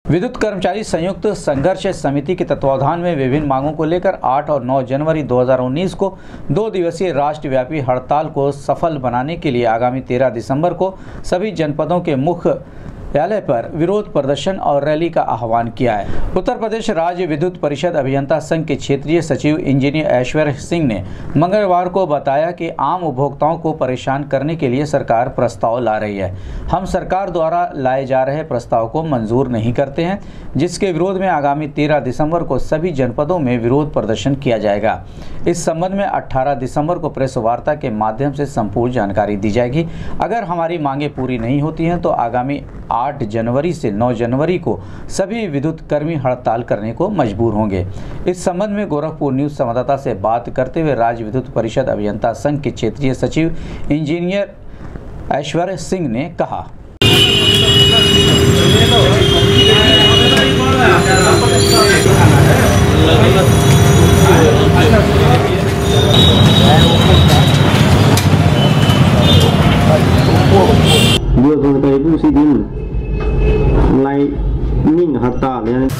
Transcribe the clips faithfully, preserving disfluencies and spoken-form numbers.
विद्युत कर्मचारी संयुक्त संघर्ष समिति के तत्वावधान में विभिन्न मांगों को लेकर आठ और नौ जनवरी दो हज़ार उन्नीस को दो दिवसीय राष्ट्रव्यापी हड़ताल को सफल बनाने के लिए आगामी तेरह दिसंबर को सभी जनपदों के मुख्य न्यायालय पर विरोध प्रदर्शन और रैली का आह्वान किया है। उत्तर प्रदेश राज्य विद्युत परिषद अभियंता संघ के क्षेत्रीय सचिव इंजीनियर ऐश्वर्य सिंह ने मंगलवार को बताया कि आम उपभोक्ताओं को परेशान करने के लिए सरकार प्रस्ताव ला रही है। हम सरकार द्वारा लाए जा रहे प्रस्ताव को मंजूर नहीं करते हैं, जिसके विरोध में आगामी तेरह दिसंबर को सभी जनपदों में विरोध प्रदर्शन किया जाएगा। इस संबंध में अठारह दिसंबर को प्रेस वार्ता के माध्यम से संपूर्ण जानकारी दी जाएगी। अगर हमारी मांगें पूरी नहीं होती हैं तो आगामी आठ जनवरी से नौ जनवरी को सभी विद्युत कर्मी हड़ताल करने को मजबूर होंगे। इस संबंध में गोरखपुर न्यूज संवाददाता से बात करते हुए राज्य विद्युत परिषद अभियंता संघ के क्षेत्रीय सचिव इंजीनियर ऐश्वर्य सिंह ने कहा। उसी दिन लाइटनिंग हड़ताल यानी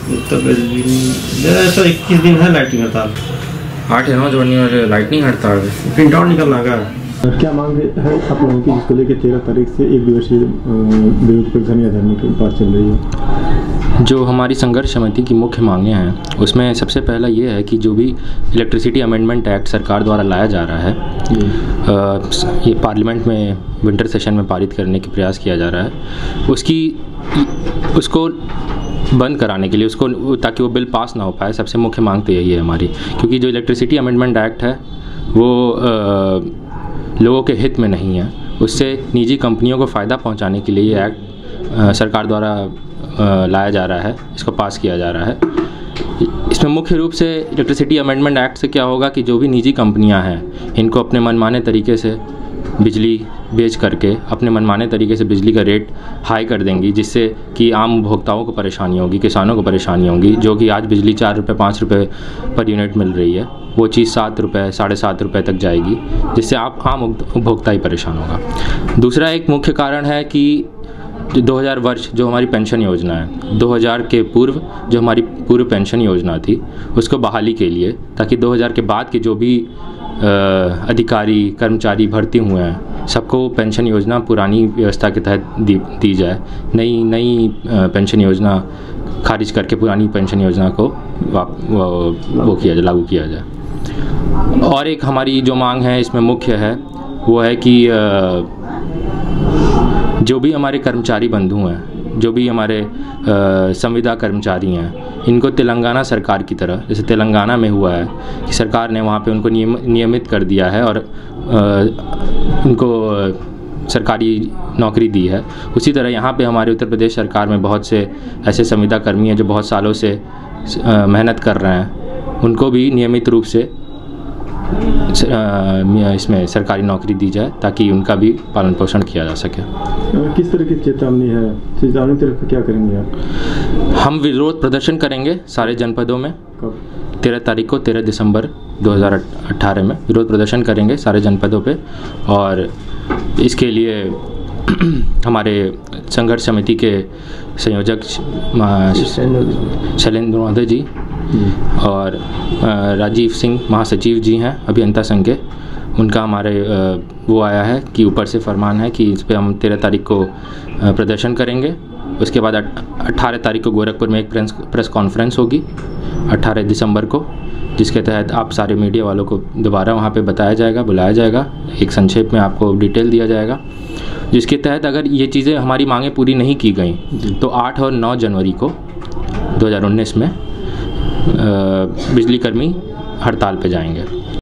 ऐसा इक्कीस दिन है लाइटनिंग हड़ताल, आठ या नौ जनवरी वाले लाइटनिंग हड़ताल है। प्रिंट आउट निकलना का क्या मांग है आप लोगों की, जिसको लेकर तेरह तारीख से एक दिवसीय विरोध प्रदर्शन धरने की बात चल रही है? जो हमारी संघर्ष समिति की मुख्य मांगें हैं उसमें सबसे पहला ये है कि जो भी इलेक्ट्रिसिटी अमेंडमेंट एक्ट सरकार द्वारा लाया जा रहा है, आ, ये पार्लियामेंट में विंटर सेशन में पारित करने की प्रयास किया जा रहा है, उसकी उसको बंद कराने के लिए, उसको ताकि वो बिल पास ना हो पाए, सबसे मुख्य मांग तो यही है हमारी। क्योंकि जो इलेक्ट्रिसिटी अमेंडमेंट एक्ट है वो आ, लोगों के हित में नहीं है, उससे निजी कंपनियों को फ़ायदा पहुंचाने के लिए ये एक्ट सरकार द्वारा आ, लाया जा रहा है, इसको पास किया जा रहा है। इसमें मुख्य रूप से इलेक्ट्रिसिटी अमेंडमेंट एक्ट से क्या होगा कि जो भी निजी कंपनियां हैं इनको अपने मनमाने तरीके से बिजली बेच करके अपने मनमाने तरीके से बिजली का रेट हाई कर देंगी, जिससे कि आम उपभोक्ताओं को परेशानी होगी, किसानों को परेशानी होगी। जो कि आज बिजली चार रुपये पाँच रुपये पर यूनिट मिल रही है वो चीज़ सात रुपये साढ़े सात रुपये तक जाएगी, जिससे आप आम उपभोक्ता ही परेशान होगा। दूसरा एक मुख्य कारण है कि जो दो हज़ार वर्ष जो हमारी पेंशन योजना है, दो हज़ार के पूर्व जो हमारी पूर्व पेंशन योजना थी उसको बहाली के लिए, ताकि दो हज़ार के बाद के जो भी अधिकारी कर्मचारी भर्ती हुए हैं सबको पेंशन योजना पुरानी व्यवस्था के तहत दी, दी जाए। नई नई पेंशन योजना खारिज करके पुरानी पेंशन योजना को वो, वो किया जाए, लागू किया जाए। और एक हमारी जो मांग है इसमें मुख्य है वो है कि जो भी हमारे कर्मचारी बंधु हैं, जो भी हमारे संविदा कर्मचारी हैं, इनको तेलंगाना सरकार की तरह, जैसे तेलंगाना में हुआ है कि सरकार ने वहाँ पे उनको नियम, नियमित कर दिया है और आ, उनको सरकारी नौकरी दी है, उसी तरह यहाँ पे हमारे उत्तर प्रदेश सरकार में बहुत से ऐसे संविदा कर्मी हैं जो बहुत सालों से आ, मेहनत कर रहे हैं, उनको भी नियमित रूप से इसमें सरकारी नौकरी दी जाए ताकि उनका भी पालन पोषण किया जा सके। किस तरह की चेतावनी है? चेतावनी तरफ क्या करेंगे आप? हम विरोध प्रदर्शन करेंगे सारे जनपदों में। कब? तेरह तारीख को, तेरह दिसंबर दो हज़ार अठारह में विरोध प्रदर्शन करेंगे सारे जनपदों पे। और इसके लिए हमारे संघर्ष समिति के संयोजक शैलेंद्र महोदय जी और राजीव सिंह महासचिव जी हैं अभियंता संघ के, उनका हमारे वो आया है कि ऊपर से फरमान है कि इस पे हम तेरह तारीख को प्रदर्शन करेंगे। उसके बाद अट्ठारह तारीख को गोरखपुर में एक प्रेस प्रेस कॉन्फ्रेंस होगी अट्ठारह दिसंबर को, जिसके तहत आप सारे मीडिया वालों को दोबारा वहाँ पे बताया जाएगा, बुलाया जाएगा, एक संक्षेप में आपको डिटेल दिया जाएगा, जिसके तहत अगर ये चीज़ें हमारी मांगें पूरी नहीं की गई तो आठ और नौ जनवरी को दो हज़ार उन्नीस में बिजली कर्मी हड़ताल पे जाएंगे।